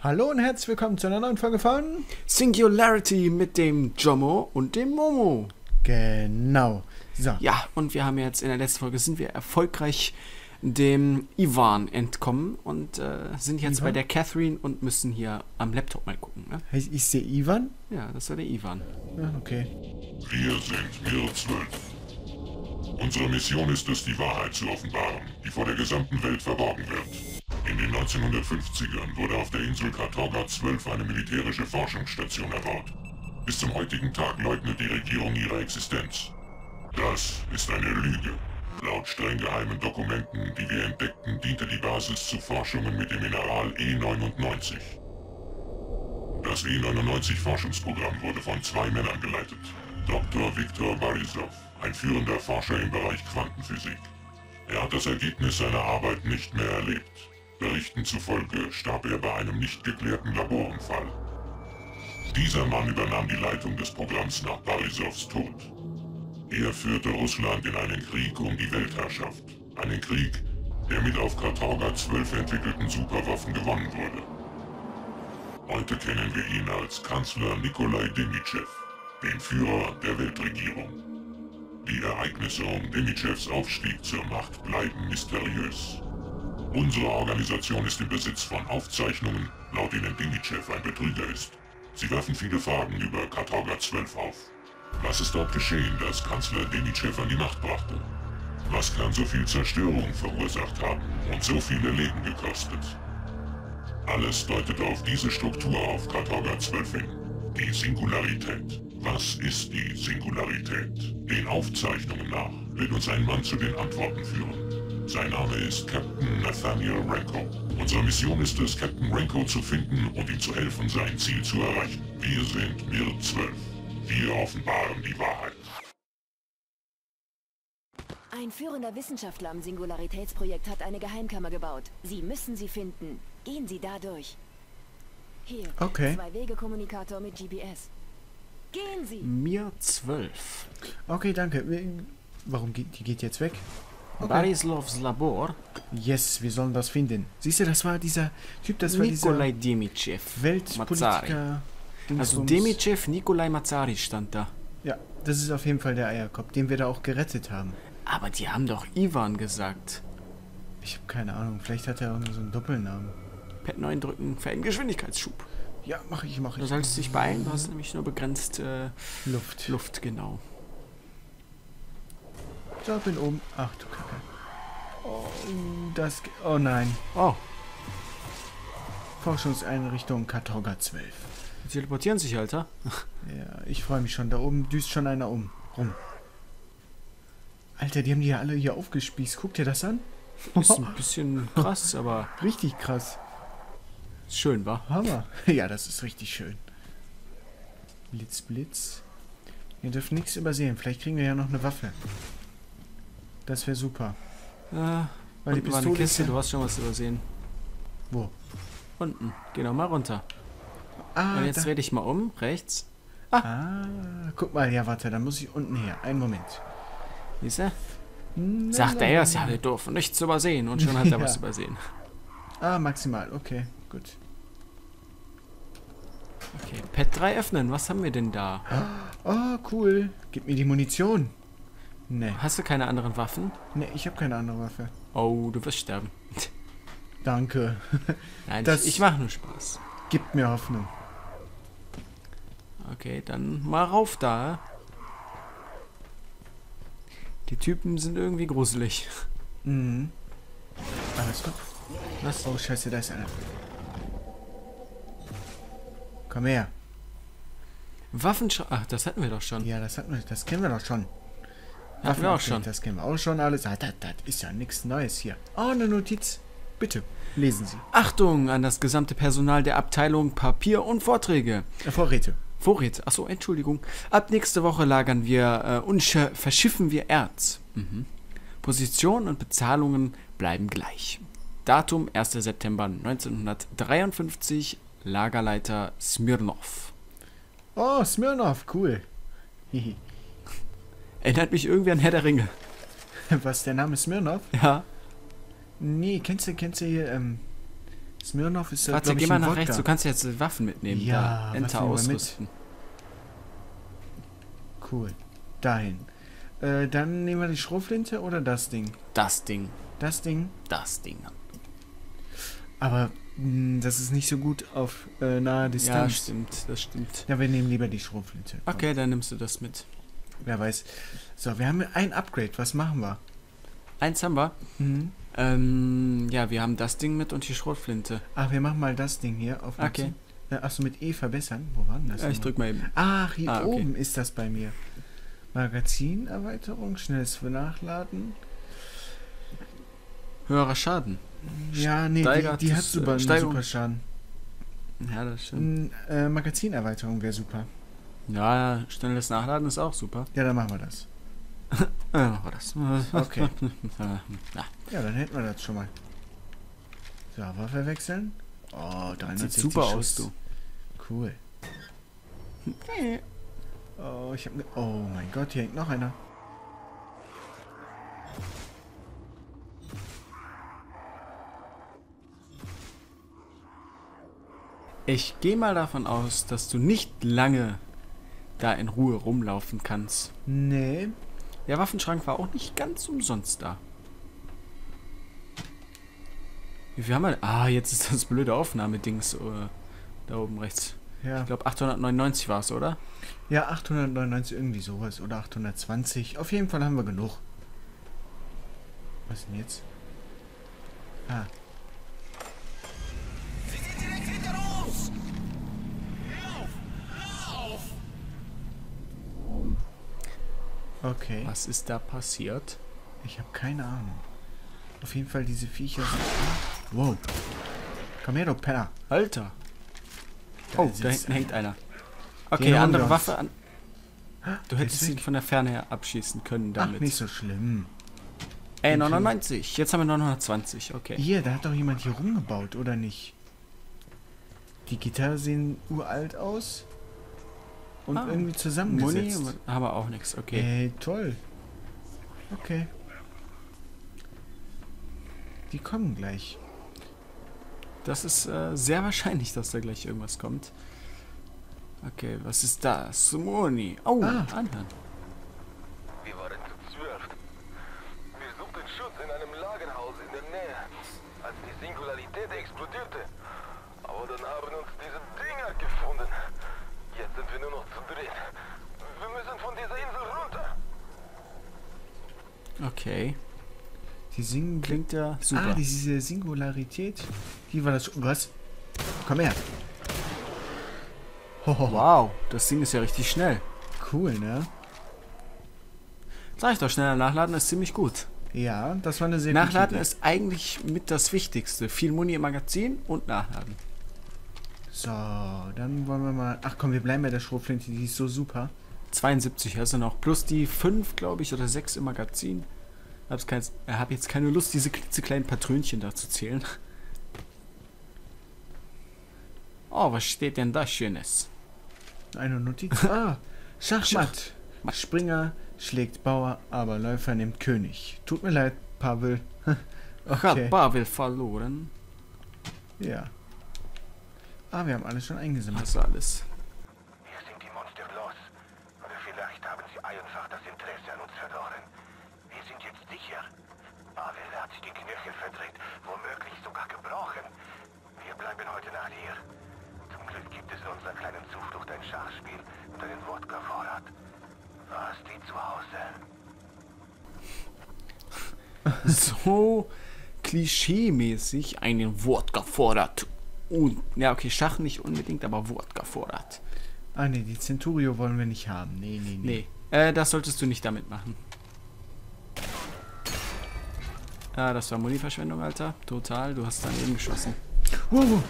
Hallo und herzlich willkommen zu einer neuen Folge von Singularity mit dem Jomo und dem Momo. Genau. So. Ja, und wir haben jetzt in der letzten Folge sind wir erfolgreich dem Ivan entkommen und sind jetzt Ivan? bei der Catherine und müssen hier am Laptop mal gucken. Ne? Ich sehe Ivan. Ja, das war der Ivan. Ja, okay. Wir sind Mir 12. Unsere Mission ist es, die Wahrheit zu offenbaren, die vor der gesamten Welt verborgen wird. In den 1950ern wurde auf der Insel Katorga 12 eine militärische Forschungsstation erbaut. Bis zum heutigen Tag leugnet die Regierung ihre Existenz. Das ist eine Lüge. Laut streng geheimen Dokumenten, die wir entdeckten, diente die Basis zu Forschungen mit dem Mineral E99. Das E99-Forschungsprogramm wurde von zwei Männern geleitet. Dr. Viktor Borisov, ein führender Forscher im Bereich Quantenphysik. Er hat das Ergebnis seiner Arbeit nicht mehr erlebt. Berichten zufolge starb er bei einem nicht geklärten Laborunfall. Dieser Mann übernahm die Leitung des Programms nach Borisovs Tod. Er führte Russland in einen Krieg um die Weltherrschaft. Einen Krieg, der mit auf Katorga 12 entwickelten Superwaffen gewonnen wurde. Heute kennen wir ihn als Kanzler Nikolai Demitschew, den Führer der Weltregierung. Die Ereignisse um Demitschews Aufstieg zur Macht bleiben mysteriös. Unsere Organisation ist im Besitz von Aufzeichnungen, laut denen Demitschew ein Betrüger ist. Sie werfen viele Fragen über Katorga 12 auf. Was ist dort geschehen, das Kanzler Demitschew an die Macht brachte? Was kann so viel Zerstörung verursacht haben und so viele Leben gekostet? Alles deutet auf diese Struktur auf Katorga 12 hin. Die Singularität. Was ist die Singularität? Den Aufzeichnungen nach wird uns ein Mann zu den Antworten führen. Sein Name ist Captain Nathaniel Renko. Unsere Mission ist es, Captain Renko zu finden und ihm zu helfen, sein Ziel zu erreichen. Wir sind Mir 12. Wir offenbaren die Wahrheit. Ein führender Wissenschaftler am Singularitätsprojekt hat eine Geheimkammer gebaut. Sie müssen sie finden. Gehen Sie da durch. Hier, Okay. Zwei-Wege-Kommunikator mit GPS. Gehen Sie! Mir 12. Okay, danke. Warum geht die jetzt weg? Borislovs Labor. Yes, wir sollen das finden. Siehst du, das war dieser Typ, das war Nikolai dieser Demitschew. Weltpolitiker. Also Dingsbums. Demitschew, Nikolai Mazzari stand da. Ja, das ist auf jeden Fall der Eierkopf, den wir da auch gerettet haben. Aber die haben doch Ivan gesagt. Ich habe keine Ahnung, vielleicht hat er auch nur so einen Doppelnamen. Pad 9 drücken für einen Geschwindigkeitsschub. Ja, mach ich. Du solltest dich beeilen, du hast nämlich nur begrenzt Luft, genau. So, bin oben. Ach du Kacke. Oh, oh nein. Oh, Forschungseinrichtung Katorga 12. die teleportieren sich, Alter. Ja, ich freue mich schon. Da oben düst schon einer rum. Alter, die haben die ja alle hier aufgespießt. Guck dir das an. Ist ein bisschen krass, aber Richtig krass. ist schön, wa? Hammer. Ja, das ist richtig schön. Blitz. Wir dürfen nichts übersehen. Vielleicht kriegen wir ja noch eine Waffe. Das wäre super. Weil die Unten war eine Pistole Kiste, ist ja... du hast schon was übersehen. Wo? Unten, geh noch mal runter. Ah, Und jetzt da. dreh dich mal um, rechts. Ah, guck mal. Ja, warte, dann muss ich unten her. Einen Moment. Siehst du? Sagt er erst, ja, wir dürfen nichts übersehen. Und schon hat er Ja. was übersehen. Ah, maximal. Okay, gut. Okay, Pad 3 öffnen, was haben wir denn da? Oh, cool. Gib mir die Munition. Nee. Hast du keine anderen Waffen? Nee, ich habe keine andere Waffe. Oh, du wirst sterben. Danke. Nein, Das- ich mach nur Spaß. Gibt mir Hoffnung. Okay, dann mal rauf da. Die Typen sind irgendwie gruselig. Mhm. Alles gut. Was? Oh, scheiße, da ist einer. Komm her. Waffenschau... Ach, das hatten wir doch schon. Ja, das kennen wir doch schon. Hatten wir auch schon. Das kennen wir auch schon alles. Ah, das ist ja nichts Neues hier. Oh, eine Notiz. Bitte, lesen Sie. Achtung an das gesamte Personal der Abteilung Papier und Vorträge. Vorräte. Vorräte, achso, Entschuldigung. Ab nächste Woche lagern wir und verschiffen wir Erz. Position und Bezahlungen bleiben gleich. Datum 1. September 1953, Lagerleiter Smirnov. Oh, Smirnov, cool. Hihi. Erinnert mich irgendwie an Herr der Ringe. Was, der Name Smirnov? Ja. Nee, kennst du hier, Smirnoff ist ja, Warte, glaube geh ich, mal ein nach Wodka. rechts. Du kannst jetzt Waffen mitnehmen. Ja, da. Enter Waffen nehmen wir mit. ausrüsten. Cool. Dahin. Dann nehmen wir die Schrotflinte oder das Ding? Das Ding. Das Ding. Das Ding. Aber das ist nicht so gut auf nahe Ja, Distanz. stimmt. Das stimmt. Ja, wir nehmen lieber die Schrotflinte. Komm. Okay, dann nimmst du das mit. Wer weiß. So, wir haben ein Upgrade. Was machen wir? Eins haben wir. Mhm. Ja, wir haben das Ding mit und die Schrotflinte. Ach, wir machen mal das Ding hier auf Okay. Achso, mit E verbessern. Wo war denn das? Ja, ich nochmal? drück mal eben. Ach, hier okay. oben ist das bei mir. Magazinerweiterung, schnelles Nachladen. Höherer Schaden. Ja, nee, die hat super, Steigerung. super Schaden. Ja, das stimmt. Magazinerweiterung wäre super. Ja, schnelles Nachladen ist auch super. Ja, dann machen wir das. Ja, war das. Okay. Ja. Ja, dann hätten wir das schon mal. So, Waffe wechseln. Oh, 360 Sieht super Schuss. aus, du. Cool. Oh, oh mein Gott, hier hängt noch einer. Ich gehe mal davon aus, dass du nicht lange da in Ruhe rumlaufen kannst. Nee. Der Waffenschrank war auch nicht ganz umsonst da. Wie viel haben wir? Ah, jetzt ist das blöde Aufnahmedings da oben rechts. Ja. Ich glaube 899 war es, oder? Ja, 899 irgendwie sowas. Oder 820. Auf jeden Fall haben wir genug. Was denn jetzt? Ah. Okay. Was ist da passiert? Ich habe keine Ahnung. Auf jeden Fall diese Viecher sind... Wow. Komm her, du Penner. Alter. Da Oh, sitzt da hinten hängt einer. Den Okay, holen wir andere uns. Waffe an. Du hättest ist ihn weg. von der Ferne her abschießen können Ach, damit. nicht so schlimm. Ey, 99. Jetzt haben wir 920. Okay. Hier, da hat doch jemand hier rumgebaut, oder nicht? Die Gitarre sehen uralt aus. Und irgendwie Muni zusammengesetzt. haben wir auch nichts. Okay. Ey, toll. Okay. Die kommen gleich. Das ist sehr wahrscheinlich, dass da gleich irgendwas kommt. Okay, was ist das? Muni. Oh, Ah. anhören. Wir waren zu 12. Wir suchten Schutz in einem Lagerhaus in der Nähe, als die Singularität explodierte. Aber dann haben uns diese Dinger gefunden. Jetzt sind wir nur noch zu dritt. Wir müssen von dieser Insel runter. Okay. Die singen... Klingt ja super. Ah, diese Singularität. Die war das... Was? Komm her. Hoho. Wow, das Ding ist ja richtig schnell. Cool, ne? Sag ich doch, schneller nachladen ist ziemlich gut. Ja, das war eine sehr Nachladen gute Idee. ist eigentlich mit das Wichtigste. Viel Muni im Magazin und nachladen. So, dann wollen wir mal... Ach komm, wir bleiben bei der Schrotflinte. Die ist so super. 72 hast du noch. Plus die 5, glaube ich, oder 6 im Magazin. Hab jetzt keine Lust, diese klitzekleinen Patrönchen da zu zählen. Oh, was steht denn da Schönes? Eine Notiz. Ah, Schachmatt. Springer schlägt Bauer, aber Läufer nimmt König. Tut mir leid, Pavel. Okay. Pavel verloren. Ja. Ah, wir haben alles schon eingesammelt. Das alles. Wir sind die Monster los. Oder vielleicht haben sie einfach das Interesse an uns verloren. Wir sind jetzt sicher. Pavel hat sich die Knöchel verdreht, womöglich sogar gebrochen. Wir bleiben heute Nacht hier. Zum Glück gibt es in unserer kleinen Zuflucht ein Schachspiel und einen Wodka-Vorrat. Warst du zu Hause? So klischee-mäßig einen Wodka-Vorrat. Und, ja, okay, Schach nicht unbedingt, aber Wodka-Vorrat. Ah, nee, die Centurio wollen wir nicht haben. Nee. Nee, das solltest du nicht damit machen. Ah, das war Muni-Verschwendung, Alter. Total, du hast daneben geschossen. Wow.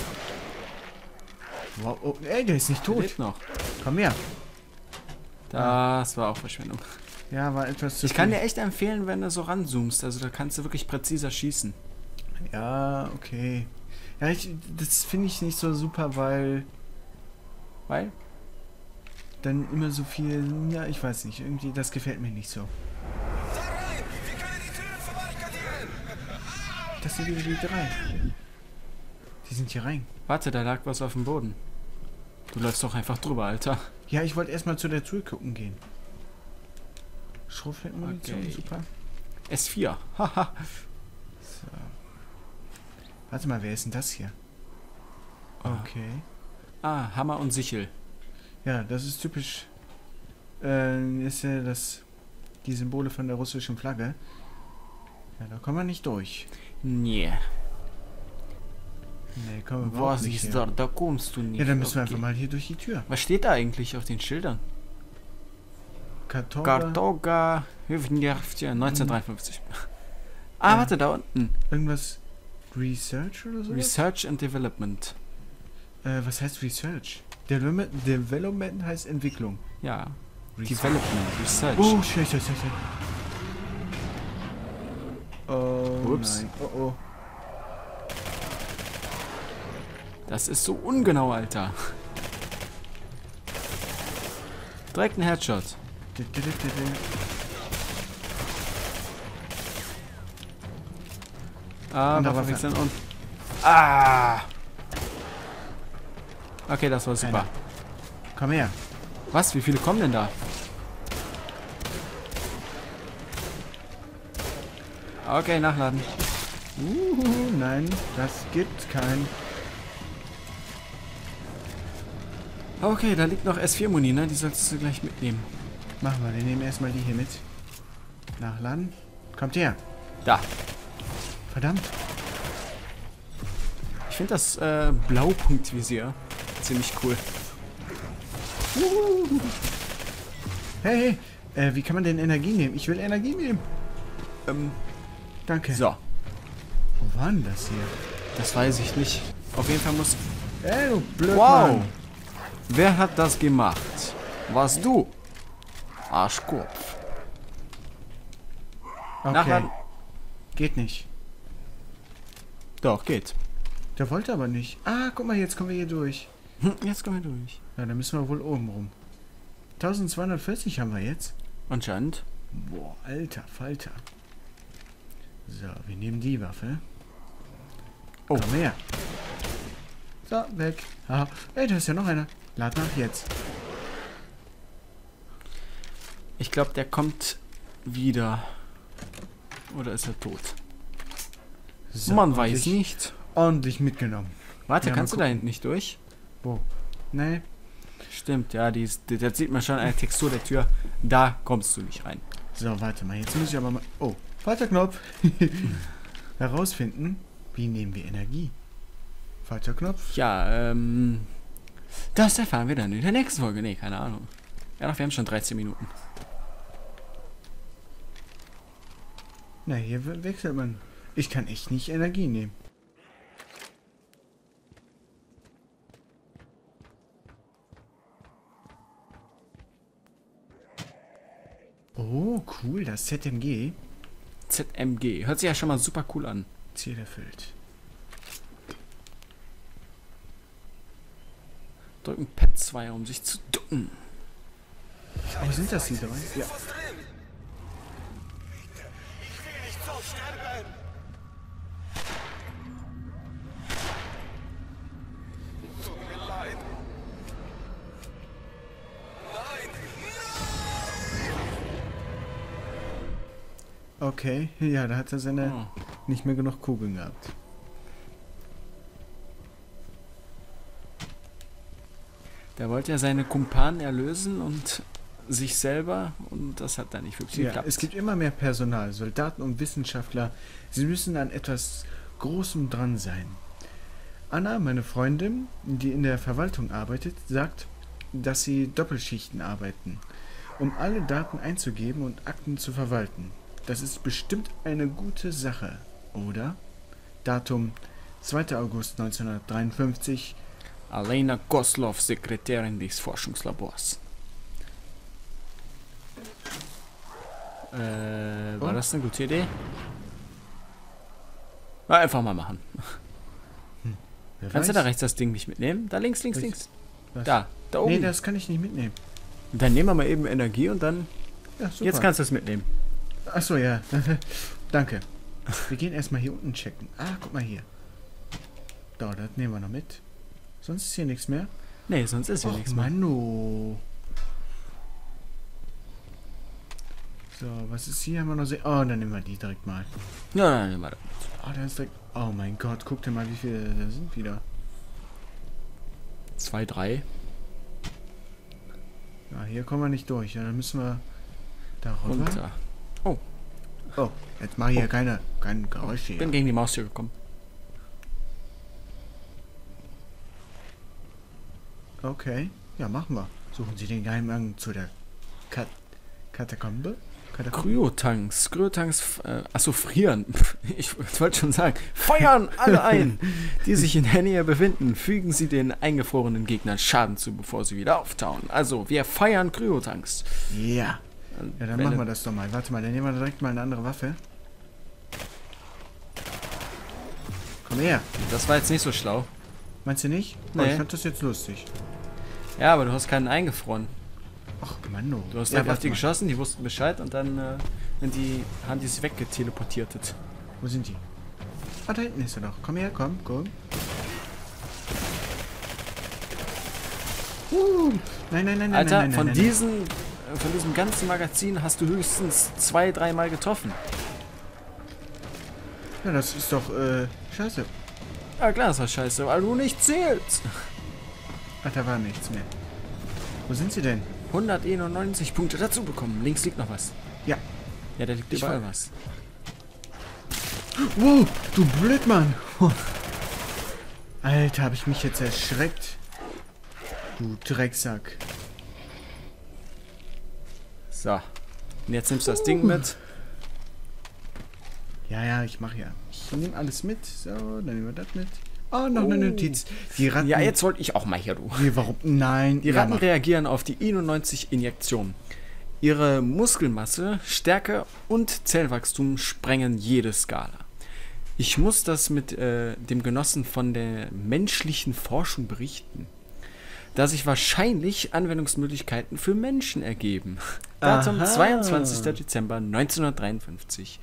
Wow, oh, ey, der ist nicht Der tot. lebt noch. Komm her. Das war auch Verschwendung. Ja, war etwas zu Ich kann viel. dir echt empfehlen, wenn du so ranzoomst. Also da kannst du wirklich präziser schießen. Ja, okay. Ja, das finde ich nicht so super, weil Weil? dann immer so viel... Ja, ich weiß nicht. Irgendwie, das gefällt mir nicht so. Das sind wieder die 3. Die sind hier rein. Warte, da lag was auf dem Boden. Du läufst doch einfach drüber, Alter. Ja, ich wollte erstmal zu der Tür gucken gehen. Schrotflintenmunition, Okay. super. S4. Haha. So. Warte mal, wer ist denn das hier? Okay. Ah, Hammer und Sichel. Ja, das ist typisch. Ist ja die Symbole von der russischen Flagge. Ja, da kommen wir nicht durch. Nee. Nee, kommen wir überhaupt Was nicht ist her. da? Da kommst du nicht. Ja, dann müssen wir Okay. einfach mal hier durch die Tür. Was steht da eigentlich auf den Schildern? Kartoga, Kartoga, Hüfnjärftje, 1953. Ah, warte, da unten. irgendwas Research oder so? Research and Development. Was heißt Research? Development heißt Entwicklung. Ja. Research. Development, Research. Oh, scheiße. Oh, Ups. nein. Oh. Das ist so ungenau, Alter. Direkt ein Headshot. Ah, Andere Waffe Waffe. wechseln und... Ah! Okay, das war super. Einer. Komm her. Was? Wie viele kommen denn da? Okay, nachladen. Nein, das gibt kein... Okay, da liegt noch S4-Muni, ne? Die solltest du gleich mitnehmen. Machen wir, wir nehmen erstmal die hier mit. Nachladen. Kommt her. Da. Verdammt. Ich finde das Blaupunktvisier ziemlich cool. Hey, wie kann man denn Energie nehmen? Ich will Energie nehmen. Danke. So, Wo war denn das hier? das weiß ich nicht. Auf jeden Fall muss... Ey, du Blödmann. Wow! Wer hat das gemacht? Warst du? Arschkopf. Okay. Nachladen. Geht nicht. Doch, geht. Der wollte aber nicht. Ah, guck mal, jetzt kommen wir hier durch. Jetzt kommen wir durch. Ja, dann müssen wir wohl oben rum. 1240 haben wir jetzt. Anscheinend. Boah, alter Falter. So, wir nehmen die Waffe. Oh. Komm her. So, weg. Aha. Ey, da ist ja noch einer. Lad nach jetzt. Ich glaube, der kommt wieder. Oder ist er tot? So, Man weiß ordentlich- nicht. Ordentlich mitgenommen. Warte, Ja, kannst du mal da hinten nicht durch? Wo? Nee. Stimmt, ja, da sieht man schon eine Textur der Tür. Da kommst du nicht rein. So, warte mal. Jetzt muss ich aber mal... Oh, falscher Knopf. Herausfinden, wie nehmen wir Energie? Falscher Knopf. Ja, das erfahren wir dann in der nächsten Folge. Nee, keine Ahnung. Ja, doch, wir haben schon 13 Minuten. Na, hier wechselt man. Ich kann echt nicht Energie nehmen. Oh, cool, das ZMG. ZMG. Hört sich ja schon mal super cool an. Ziel erfüllt. Drücken Pad 2, um sich zu ducken. Oh, sind das die drei? Ja. Okay, ja, da hat er seine Oh. nicht mehr genug Kugeln gehabt. Der wollte ja seine Kumpanen erlösen und sich selber und das hat dann nicht wirklich Ja, geklappt. es gibt immer mehr Personal, Soldaten und Wissenschaftler. Sie müssen an etwas Großem dran sein. Anna, meine Freundin, die in der Verwaltung arbeitet, sagt, dass sie Doppelschichten arbeiten, um alle Daten einzugeben und Akten zu verwalten. Das ist bestimmt eine gute Sache, oder? Datum 2. August 1953. Alena Koslov, Sekretärin des Forschungslabors. War das eine gute Idee? Na, einfach mal machen. Wer Kannst du weiß? da rechts das Ding nicht mitnehmen? Da links, links, links. Was? Da oben. Nee, das kann ich nicht mitnehmen. Dann nehmen wir mal eben Energie und dann... Ja, super. Jetzt kannst du es mitnehmen. Achso, ja. Danke. Wir gehen erstmal hier unten checken. Ah, guck mal hier. Da, das nehmen wir noch mit. Sonst ist hier nichts mehr. Nee, sonst ist ja Och, nichts mehr. Manno. So, was ist hier? Haben wir noch Oh, dann nehmen wir die direkt mal. Ja, nein, nein, warte. Oh, da ist direkt... Oh mein Gott, guck dir mal, wie viele da sind wieder. 2, 3. Ja, hier kommen wir nicht durch. Ja, dann müssen wir darüber. Runter. Oh, Oh, jetzt mach ich hier kein Geräusch hier. bin gegen die Maustür gekommen. Okay, ja, machen wir. Suchen Sie den Geheimgang zu der Katakombe? Kryotanks. Achso, frieren. Ich wollte schon sagen. Feuern alle ein, die sich in der Nähe befinden. Fügen Sie den eingefrorenen Gegnern Schaden zu, bevor sie wieder auftauen. Also, wir feiern Kryotanks. Ja. Ja, dann machen wir das doch mal. Warte mal, dann nehmen wir direkt mal eine andere Waffe. Komm her. Das war jetzt nicht so schlau. Meinst du nicht? Oh, Nee. ich fand das jetzt lustig. Ja, aber du hast keinen eingefroren. Ach, Mann, Du hast ja, auf warte die mal. geschossen, die wussten Bescheid und dann haben die sich weggeteleportiertet. Wo sind die? Ah, da hinten ist er doch. Komm her, komm. Nein, Alter, nein, von nein. diesem ganzen Magazin hast du höchstens 2-3 Mal getroffen. Ja, das ist doch, scheiße. Ja klar, ist das scheiße, weil du nicht zählst. Ach, da war nichts mehr. Wo sind sie denn? 191 Punkte dazu bekommen. Links liegt noch was. Ja. Ja, da liegt Ich überall war- was. Wow, du Blödmann. Alter, hab ich mich jetzt erschreckt. Du Drecksack. So. Und jetzt nimmst du das Ding mit. Ja, ich mach ja. Ich nehme alles mit. So, dann nehmen wir das mit. Oh, noch eine Notiz. Die Ratten... Ja, jetzt wollte ich auch mal hier, du. Nee, warum? Nein. Die Ratten reagieren auf die 91 Injektionen. Ihre Muskelmasse, Stärke und Zellwachstum sprengen jede Skala. Ich muss das mit dem Genossen von der menschlichen Forschung berichten, da sich wahrscheinlich Anwendungsmöglichkeiten für Menschen ergeben. Datum Aha. 22. Dezember 1953.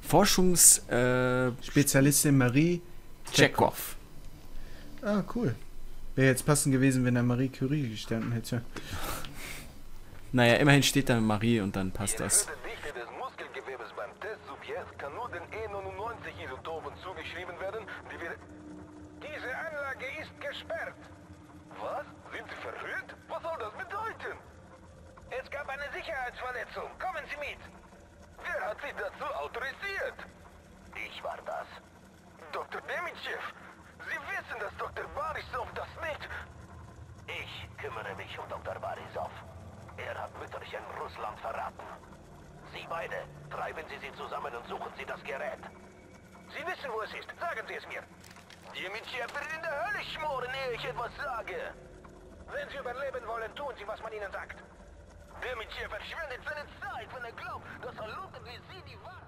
Spezialistin Marie Chekhov. Ah, cool. Wäre jetzt passend gewesen, wenn da Marie Curie gestanden hätte. Naja, immerhin steht da Marie und dann passt das. Die erhöhte Dichte des Muskelgewebes beim Testsubjekt kann nur den E99-Isotopen zugeschrieben werden, die wir... Diese Anlage ist gesperrt. Was? Sind Sie verrückt? Was soll das bedeuten? Es gab eine Sicherheitsverletzung. Kommen Sie mit. Wer hat Sie dazu autorisiert? Ich war das. Dr. Demitschew, Sie wissen, dass Dr. Barisov das nicht... Ich kümmere mich um Dr. Barisov. Er hat Mütterchen Russland verraten. Sie beide, treiben Sie sie zusammen und suchen Sie das Gerät. Sie wissen, wo es ist. Sagen Sie es mir. Demitschew wird in der Hölle schmoren, ehe ich etwas sage. Wenn Sie überleben wollen, tun Sie, was man Ihnen sagt. Demitschew verschwendet seine Zeit, wenn er glaubt, dass Verlobte wie Sie die Wahrheit...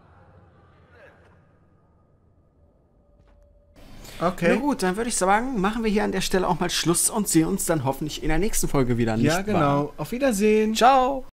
Okay. Na gut, dann würde ich sagen, machen wir hier an der Stelle auch mal Schluss und sehen uns dann hoffentlich in der nächsten Folge wieder. Nicht Ja, genau. Auf Wiedersehen. Wahr? Ciao!